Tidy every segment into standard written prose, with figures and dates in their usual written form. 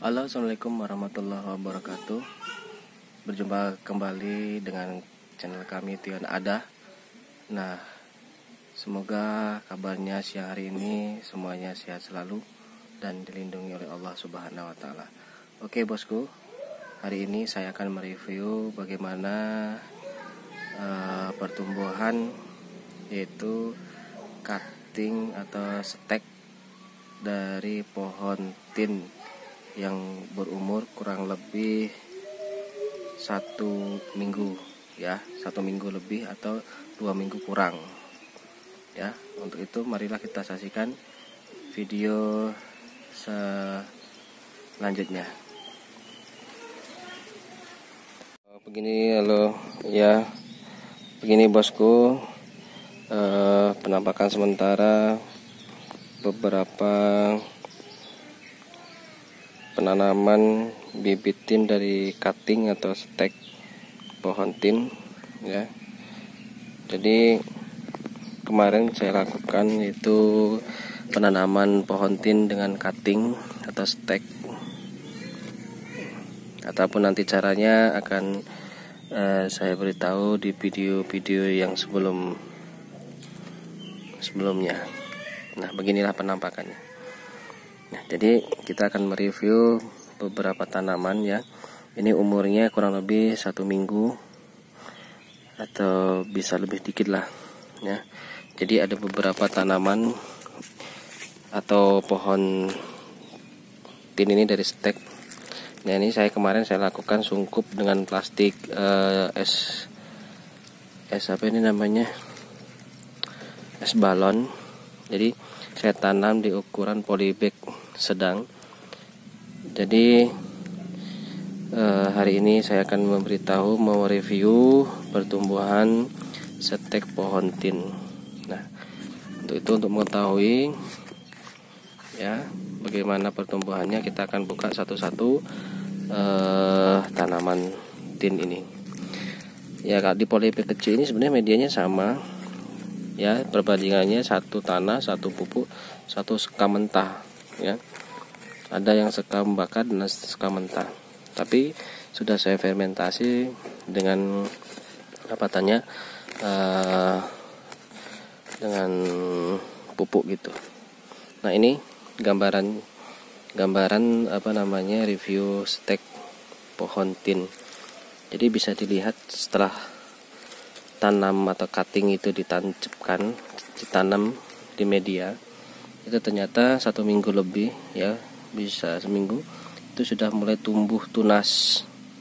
Halo, assalamualaikum warahmatullahi wabarakatuh. Berjumpa kembali dengan channel kami Tion Ada. Nah, semoga kabarnya siang hari ini semuanya sehat selalu dan dilindungi oleh Allah Subhanahu wa Ta'ala. Oke bosku, hari ini saya akan mereview bagaimana pertumbuhan, yaitu cutting atau stek dari pohon tin yang berumur kurang lebih 1 minggu ya, 1 minggu lebih atau 2 minggu kurang ya. Untuk itu marilah kita saksikan video selanjutnya. Begini, halo ya, begini bosku, penampakan sementara beberapa penanaman bibit tin dari cutting atau stek pohon tin ya. Jadi kemarin saya lakukan itu penanaman pohon tin dengan cutting atau stek, ataupun nanti caranya akan saya beritahu di video-video yang sebelumnya. Nah, beginilah penampakannya. Nah, jadi kita akan mereview beberapa tanaman ya. Ini umurnya kurang lebih 1 minggu atau bisa lebih dikit lah ya. Jadi ada beberapa tanaman atau pohon tin ini dari stek. Nah, ini kemarin saya lakukan sungkup dengan plastik es apa ini namanya, es balon. Jadi saya tanam di ukuran polybag sedang. Jadi hari ini saya akan mau review pertumbuhan stek pohon tin. Nah, untuk mengetahui ya bagaimana pertumbuhannya, kita akan buka satu-satu tanaman tin ini. Ya, di polybag kecil ini sebenarnya medianya sama ya, perbandingannya 1 tanah, 1 pupuk, 1 sekam mentah ya. Ada yang sekam bakar dan sekam mentah, tapi sudah saya fermentasi dengan dengan pupuk gitu. Nah, ini gambaran review stek pohon tin. Jadi bisa dilihat setelah tanam atau cutting itu ditanam di media, itu ternyata 1 minggu lebih ya, bisa seminggu, itu sudah mulai tumbuh tunas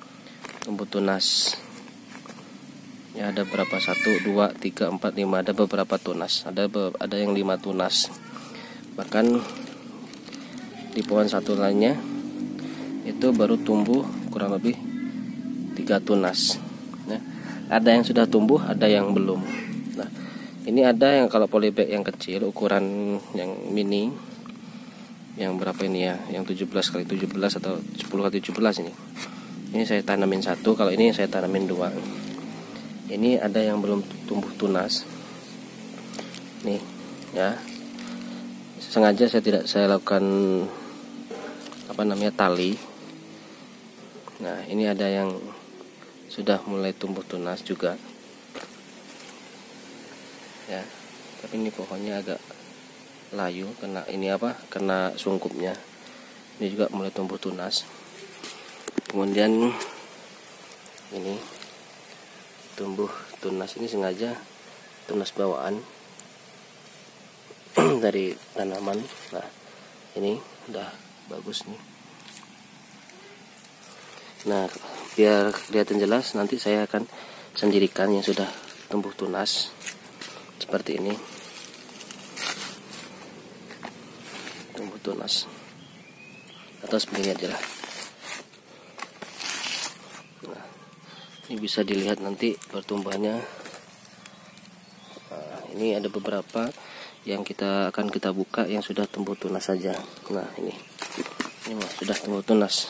ya. Ada berapa, 1, 2, 3, 4, 5, ada beberapa tunas, ada yang 5 tunas. Bahkan di pohon satu lainnya itu baru tumbuh kurang lebih 3 tunas ya. Ada yang sudah tumbuh, ada yang belum. Nah, ini ada yang kalau polybag yang kecil, ukuran yang mini, yang berapa ini ya, yang 17x17 atau 10x17 ini. Ini saya tanamin 1, kalau ini saya tanamin 2. Ini ada yang belum tumbuh tunas. Nih ya. Sengaja saya lakukan tali. Nah, ini ada yang sudah mulai tumbuh tunas juga ya, tapi ini pohonnya agak layu kena sungkupnya. Ini juga mulai tumbuh tunas. Kemudian ini tumbuh tunas, ini sengaja tunas bawaan dari tanaman. Nah, ini udah bagus nih. Nah, biar kelihatan jelas, nanti saya akan sendirikan yang sudah tumbuh tunas seperti ini. Tumbuh tunas atas begini aja lah. Nah, ini bisa dilihat nanti pertumbuhannya. Nah, ini ada beberapa yang akan kita buka yang sudah tumbuh tunas saja. Nah, ini sudah tumbuh tunas.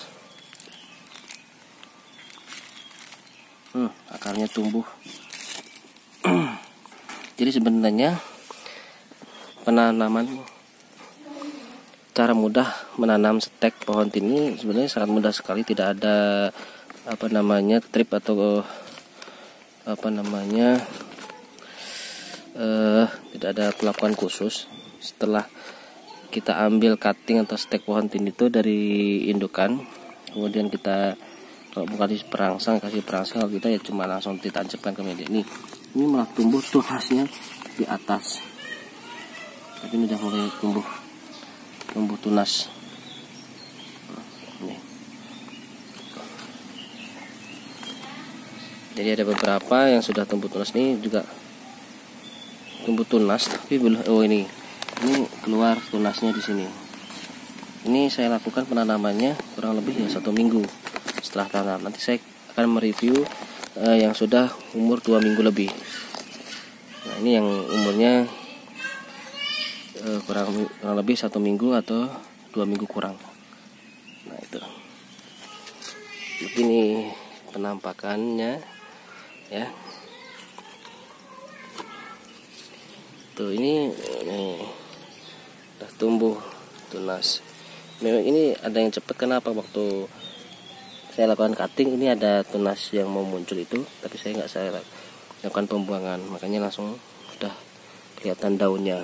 Akarnya tumbuh. Jadi sebenarnya penanaman cara mudah menanam stek pohon tin ini sebenarnya sangat mudah sekali, tidak ada trip atau tidak ada perlakuan khusus. Setelah kita ambil cutting atau stek pohon tin itu dari indukan, kemudian kita kalau mau kasih perangsang, kalau kita ya cuma langsung ditancapkan ke media. Ini malah tumbuh tunasnya di atas, tapi ini udah mulai tumbuh tunas. Ini. Jadi ada beberapa yang sudah tumbuh tunas, ini juga tumbuh tunas tapi belum. Ini keluar tunasnya di sini. Ini saya lakukan penanamannya kurang lebih ya 1 minggu setelah tanam. Nanti saya akan mereview yang sudah umur 2 minggu lebih. Nah, ini yang umurnya kurang lebih 1 minggu atau 2 minggu kurang. Nah, itu begini penampakannya ya. Tuh ini udah tumbuh tunas. Memang ini ada yang cepat, kenapa waktu saya lakukan cutting ini ada tunas yang mau muncul itu, tapi saya lakukan pembuangan, makanya langsung udah kelihatan daunnya.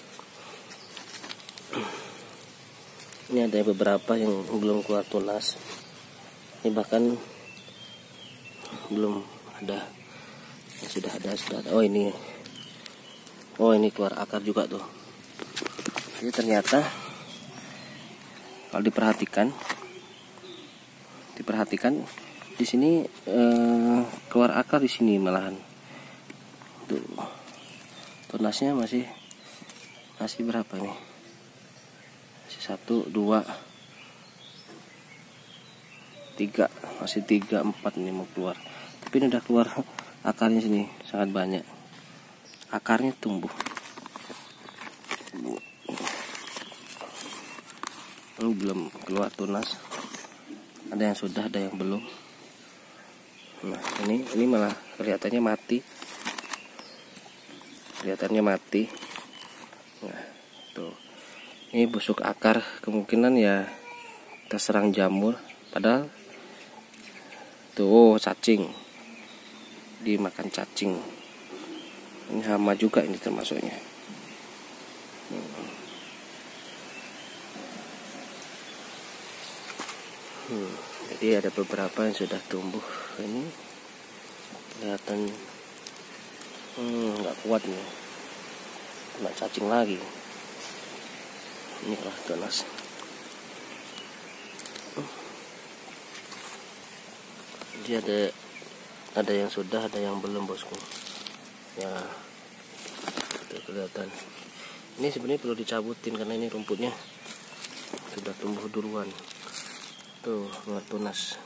Ini ada beberapa yang belum keluar tunas, ini bahkan belum ada, yang sudah ada. Oh ini keluar akar juga tuh. Jadi ternyata kalau diperhatikan di sini keluar akar di sini malahan. Tuh tunasnya masih berapa nih? Masih 1, 2, 3, masih 3, 4 ini mau keluar. Tapi ini udah keluar akarnya sini sangat banyak. Akarnya tumbuh. Ini belum keluar tunas. Ada yang sudah, ada yang belum. Nah, ini malah kelihatannya mati. Nah, tuh. Ini busuk akar, kemungkinan ya terserang jamur. Padahal tuh cacing. Dimakan cacing. Ini hama juga ini termasuknya. Jadi ada beberapa yang sudah tumbuh. Ini kelihatan nggak kuat nih, kena cacing lagi. Ini kelah tunas. Jadi ada yang sudah, ada yang belum, bosku. Ya, itu kelihatan. Ini sebenarnya perlu dicabutin karena ini rumputnya sudah tumbuh duluan. Tuh keluar tunas.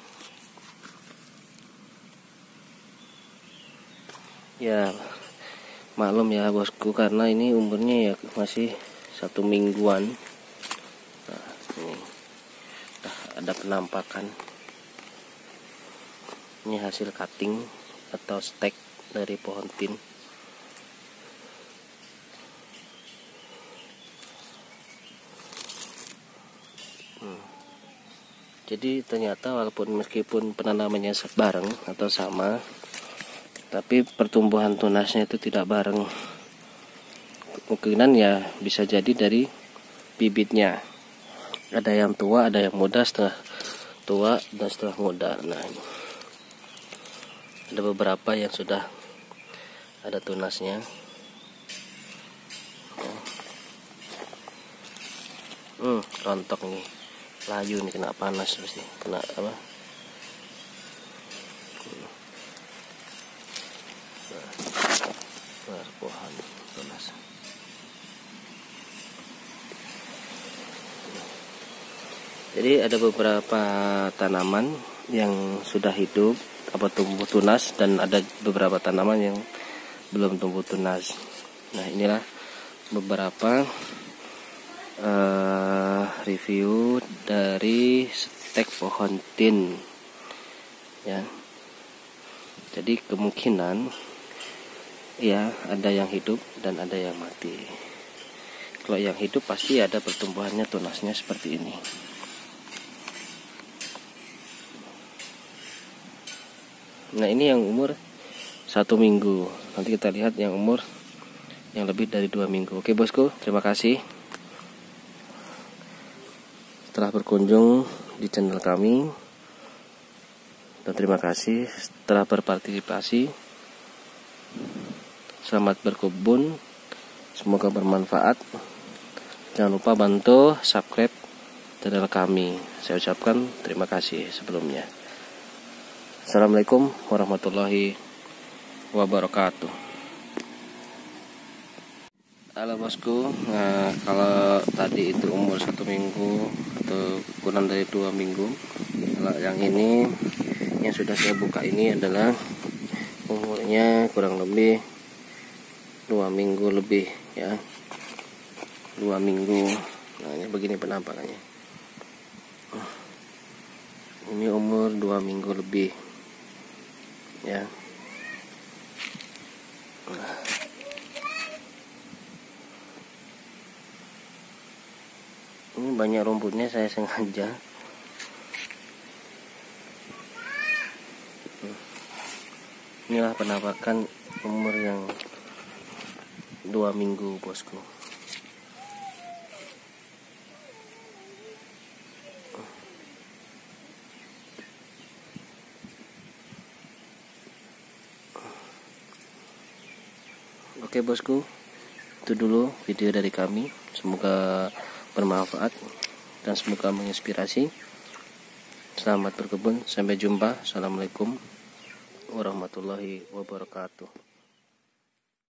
Ya maklum ya bosku, karena ini umurnya ya masih 1 mingguan. Nah, ini ada penampakan. Ini hasil cutting atau stek dari pohon tin. Jadi ternyata meskipun penanamannya bareng atau sama, tapi pertumbuhan tunasnya itu tidak bareng. Kemungkinan ya bisa jadi dari bibitnya. Ada yang tua, ada yang muda, setengah tua dan setengah muda. Nah, ini ada beberapa yang sudah ada tunasnya. Rontok nih, layu nih, kena panas pasti, kena apa? Pohon tunas. Jadi ada beberapa tanaman yang sudah hidup apa tumbuh tunas, dan ada beberapa tanaman yang belum tumbuh tunas. Nah, inilah beberapa review dari stek pohon tin ya. Jadi kemungkinan ya ada yang hidup dan ada yang mati. Kalau yang hidup pasti ada pertumbuhannya, tunasnya seperti ini. Nah, ini yang umur 1 minggu. Nanti kita lihat yang umur yang lebih dari 2 minggu. Oke bosku, terima kasih telah berkunjung di channel kami, dan terima kasih telah berpartisipasi. Selamat berkebun, semoga bermanfaat. Jangan lupa bantu subscribe channel kami. Saya ucapkan terima kasih sebelumnya. Assalamualaikum warahmatullahi wabarakatuh. Halo bosku, nah, kalau tadi itu umur 1 minggu atau kurang dari 2 minggu, kalau yang ini yang sudah saya buka ini adalah umurnya kurang lebih 2 minggu lebih ya, 2 minggu. Nah, ini begini penampakannya. Ini umur 2 minggu lebih ya. Ini banyak rumputnya, saya sengaja. Inilah penampakan umur yang 2 minggu bosku. Oke bosku, itu dulu video dari kami. Semoga bermanfaat dan semoga menginspirasi. Selamat berkebun, sampai jumpa. Assalamualaikum warahmatullahi wabarakatuh.